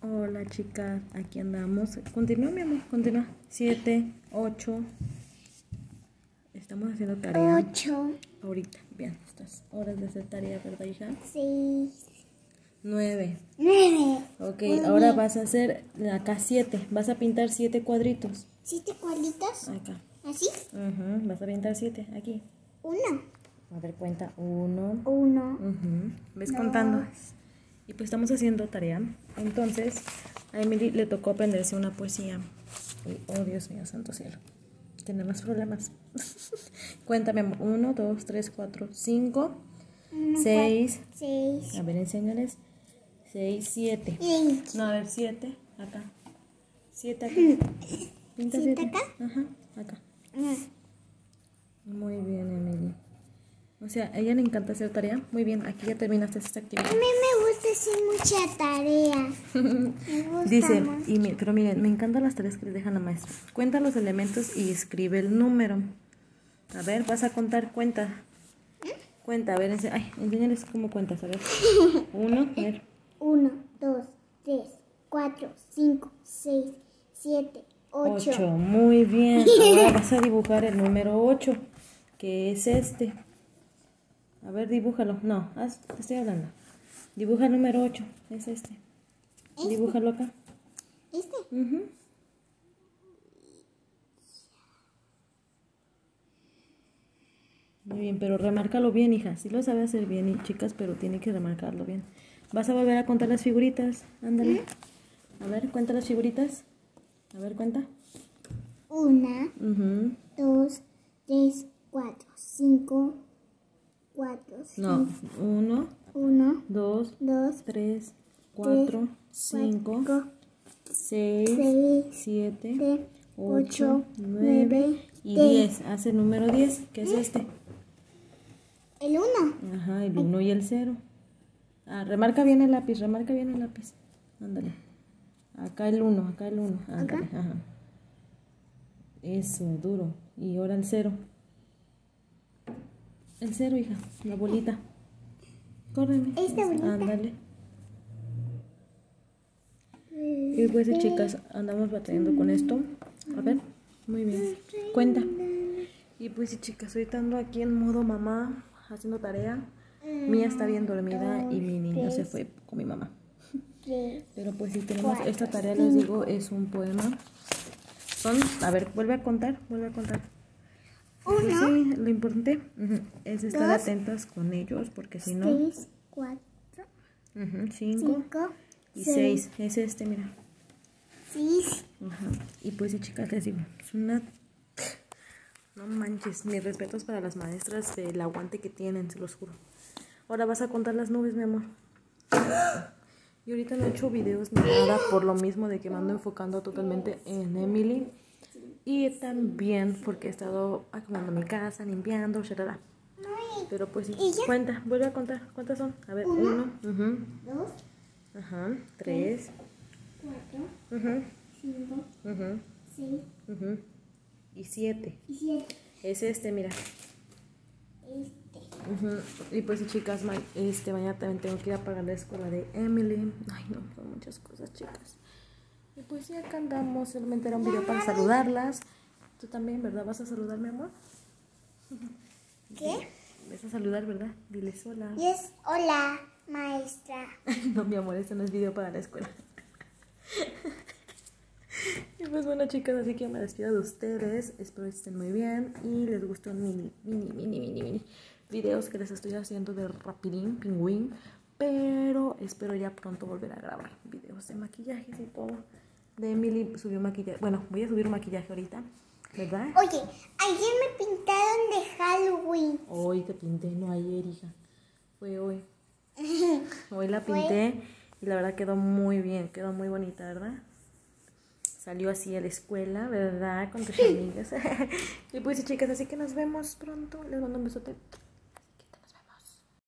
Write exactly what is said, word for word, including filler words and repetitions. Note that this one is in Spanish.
Hola chicas, aquí andamos. Continúa, mi amor, continúa. Siete, ocho. Estamos haciendo tarea. Ocho. Ahorita, bien, estas horas de hacer tarea, ¿verdad, hija? Seis. Nueve. Nueve. Ok, Muy ahora bien. vas a hacer acá siete. Vas a pintar siete cuadritos. ¿Siete cuadritos? Acá. ¿Así? Ujú, vas a pintar siete, aquí. Uno. A ver, cuenta. Uno. Uno. Ujú, ¿ves Dos. contando? Y pues estamos haciendo tarea. Entonces, a Emily le tocó aprenderse una poesía. Y, oh Dios mío, santo cielo. Tenemos problemas. Cuéntame, amor. Uno, dos, tres, cuatro, cinco, Uno, seis. cuatro, seis. A ver, enséñales. Seis, siete. Y No, a ver, siete. Acá. Siete acá. Pinta ¿Siete siete. acá? Ajá, acá. Mm. Muy bien, Emily. O sea, a ella le encanta hacer tarea. Muy bien, aquí ya terminaste esta A actividad. mí me gusta hacer mucha tarea. Me gusta Dice, mucho. y mi- pero miren, me encantan las tareas que les dejan la maestra. Cuenta los elementos y escribe el número. A ver, vas a contar, cuenta. Cuenta, a ver, ense- ay, enséñales cómo cuentas, a ver. Uno, a ver. Uno, dos, tres, cuatro, cinco, seis, siete, ocho. Ocho, muy bien. Ahora vas a dibujar el número ocho, que es este. A ver, dibújalo. No, haz- te estoy hablando. Dibuja el número ocho, es este. ¿Este? Dibújalo acá. ¿Este? Ujú. Muy bien, pero remárcalo bien, hija. Sí lo sabe hacer bien, y chicas, pero tiene que remarcarlo bien. Vas a volver a contar las figuritas. Ándale. A ver, cuenta las figuritas. A ver, cuenta. Una, Ujú. dos, tres, cuatro, cinco, cuatro, No, cinco, uno, uno, dos, dos, tres, cuatro, cinco, cuatro, seis, seis, siete, siete, ocho, ocho, nueve nueve, y diez. diez. Hace el número diez, que es este. El uno. Ajá, el uno y el cero. Ah, remarca bien el lápiz, remarca bien el lápiz. Ándale. Acá el uno, acá el uno. Ándale, Acá. ajá. Eso, duro. Y ahora el cero. El cero, hija, la bolita. Córreme. Esta bolita. Ándale. Y pues, chicas, andamos batallando con esto. A ver, muy bien. Cuenta. Y pues, sí, chicas, ahorita ando aquí en modo mamá, haciendo tarea. Mía está bien dormida y mi niño se fue con mi mamá. Tres. Pero pues si tenemos Cuatro, esta tarea, les digo, es un poema. Son, a ver, vuelve a contar, vuelve a contar. Pues Uno. sí, lo importante ujú, es estar Dos. atentas con ellos, porque si no, Tres, cuatro, ujú, cinco cinco, y seis, seis. Es este, mira. seis. Ajá. Y pues sí, chicas, les digo, es una... No manches, mis respetos para las maestras del aguante que tienen, se los juro. Ahora vas a contar las nubes, mi amor. Y ahorita no he hecho videos ni nada por lo mismo de que me ando enfocando totalmente en Emily. Y también porque he estado acomodando mi casa, limpiando, shalala. Pero pues sí, ¿Y ya? cuenta, vuelve a contar. ¿Cuántas son? A ver, Uno. uno, ujú, Dos, ajá, tres, cuatro, ujú, cinco, ujú, seis ujú, y siete. y siete. Es este, mira. Este. Ujú. Y pues sí, chicas, ma- este, mañana también tengo que ir a pagar la escuela de Emily. Ay, no, son muchas cosas, chicas. Y pues sí, acá andamos. Solamente era un video para saludarlas. Tú también, ¿verdad? ¿Vas a saludar, mi amor? ¿Qué? ¿Vas a saludar, verdad? Diles hola. Yes. Hola, maestra. No, mi amor, este no es video para la escuela. Y pues bueno, chicas, así que me despido de ustedes. Espero que estén muy bien y les gustan mini, mini, mini, mini, mini videos que les estoy haciendo de rapidín, pingüín. Pero espero ya pronto volver a grabar videos de maquillajes y todo. De Emily subió maquillaje. Bueno, voy a subir un maquillaje ahorita, ¿verdad? Oye, ayer me pintaron de Halloween. Hoy te pinté, no ayer, hija. Fue hoy. Hoy la pinté y la verdad quedó muy bien, quedó muy bonita, ¿verdad? Salió así a la escuela, ¿verdad? Con tus amigas. Y pues sí, chicas, así que nos vemos pronto. Les mando un besote.